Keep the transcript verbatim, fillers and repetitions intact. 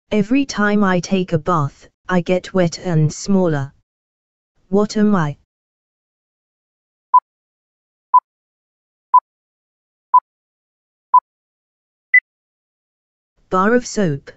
Every time I take a bath, I get wetter and smaller. What am I? Bar of soap.